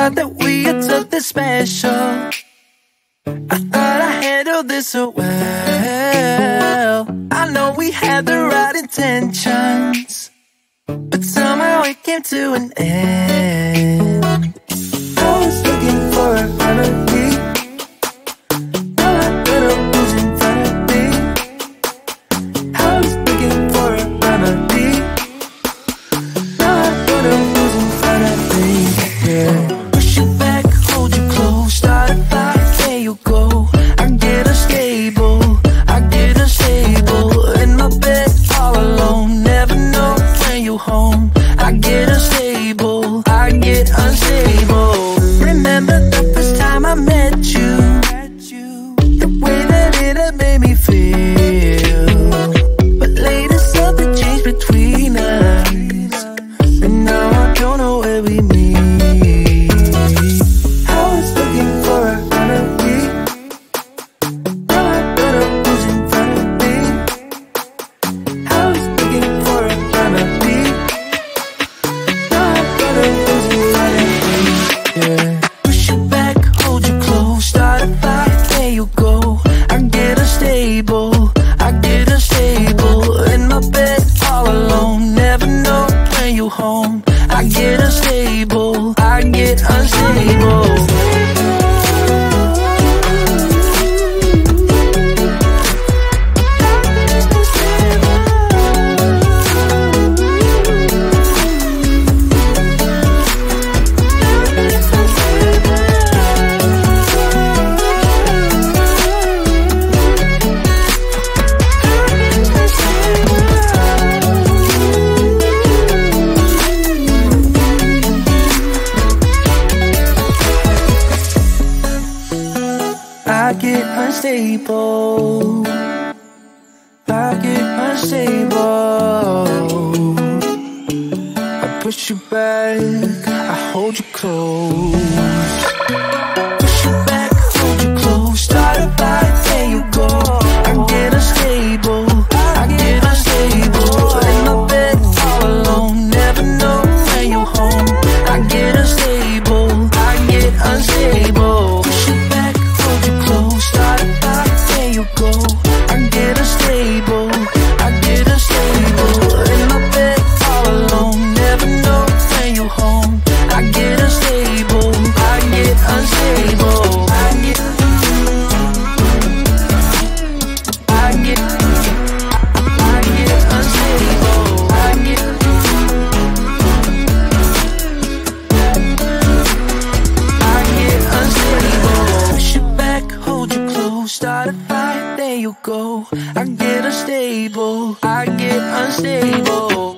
thought that we had something special. I thought I handled this so well. I know we had the right intentions, but somehow it came to an end. I was looking for a remedy. Now I better lose in front of me. I was looking for a remedy. Now I better lose in front of me. Yeah. Push you back, hold you close, start a fight, there you go. I get unstable, I get unstable. In my bed all alone, never know when you home. I get unstable, I get unstable. Remember the first time I met you, the way that it had made me feel. But later something changed between us, and now I don't know where we meet. I was looking for a remedy. Now I better lose in front of me. I was looking for a remedy. Now I better lose in front of me. Yeah. Push you back, hold you close, start a fight, there you go. I get unstable, I get unstable. In my bed all alone, never know when you home. I get unstable, I get unstable. I get unstable, I get unstable. I push you back, I hold you close. Push you back, hold you close, start a fight, there you go. I get unstable, I get unstable. In my bed all alone, never know when you home. I get unstable, I get unstable. Push you back, hold you close, start a fight, there you go. I get unstable, I get unstable. In my bed all alone, never know when you home. I get unstable, I get unstable. I get unstable. I get unstable. Push you back, hold you close, start a fight, there you go. I get unstable, I get unstable.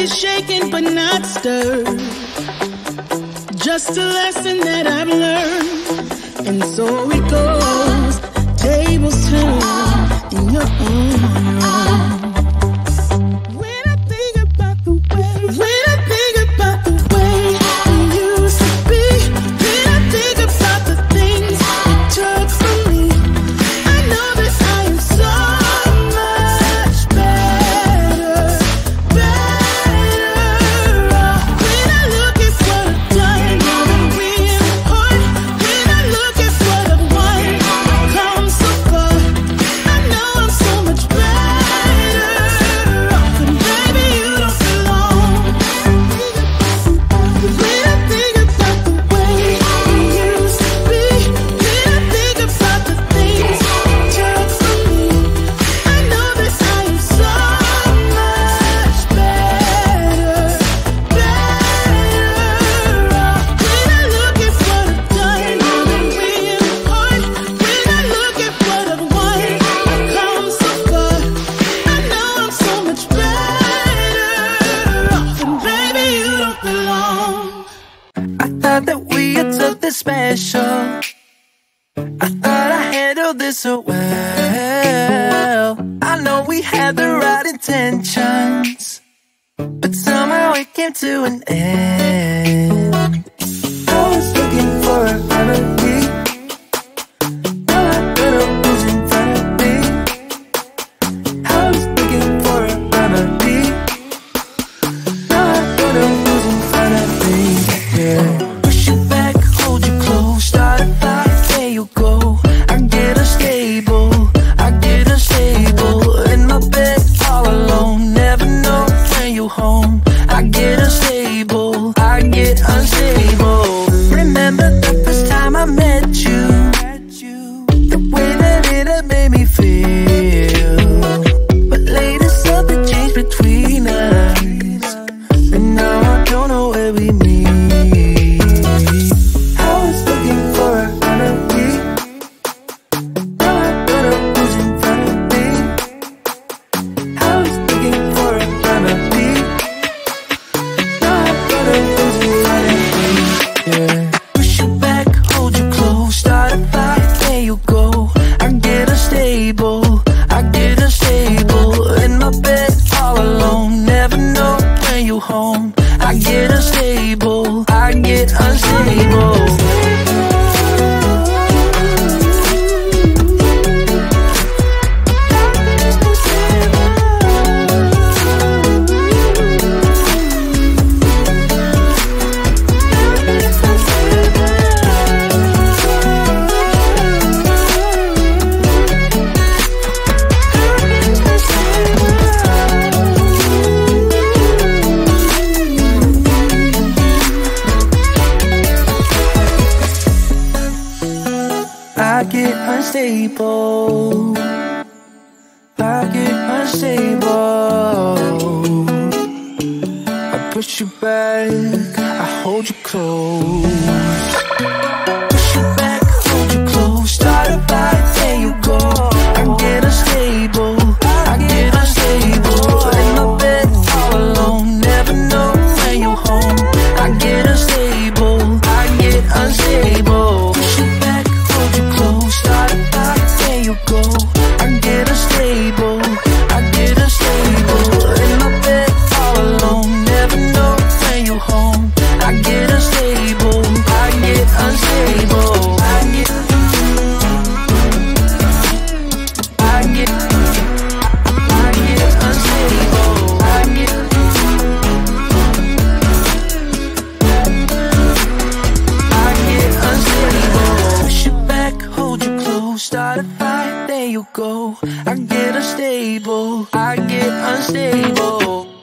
be shaken but not stirred. Just a lesson that I've learned. And so it goes, tables turn in your own. When I think about the way we used to be, when I think about the things you took from me, I know that I am so much better off. When I look at what I've done, when we apart, when I look at what I've won, I've come so far. I know I'm so much better off, and baby, you don't belong. When I think about the way we used to be, when I think about the things you took from me, I know that I am so much better off. When I look at what I've done, when we apart, when I look at what I've won, I've come so far. I know I'm so much better off, and baby, you don't belong. I thought that we had something special. I thought I handled this so well. I know we had the right intentions, but somehow it came to an end. I was looking for a remedy. All I better was in front of me. I was looking for a remedy. All I better was in front of me. Yeah. Push you back, hold you close, start a fight, there you go. I get unstable, in my bed all alone. Never know when you home. I get unstable, Remember the first time I met you, the way that it had made me feel. But later something changed between us, and now I don't know where we meet. I was looking for a remedy. All I better was in front of me. I was looking for a remedy. All I better was in front of me. Yeah. Push you back, hold you close, start a fight, there you go. I get unstable, in my bed all alone. Never know when you home. I get unstable, I get unstable. I push you back, I hold you close. Push you back, hold you close, start a fight, there you go. I get unstable, in my bed all alone. Never know when you home. I get unstable, Push you back, hold you close, start a fight, there you go. I get unstable, in my bed all alone. Never know when you home. I get unstable, Push you back, hold you close, start a fight, there you go. I get unstable,